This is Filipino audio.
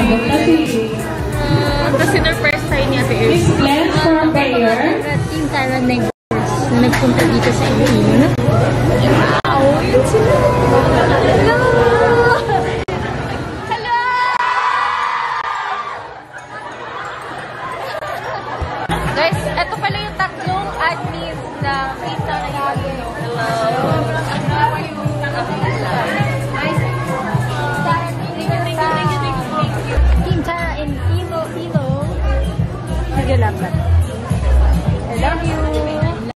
Kasi first time niya is Team Tara Negros na nagpunta dito sa Iloilo. Wow! Yun sila! Hello! Hello! Guys, ito pala yung tatlong admins na kita na Iloilo. Hello! Team Tara and Ilo. Sige lang ba?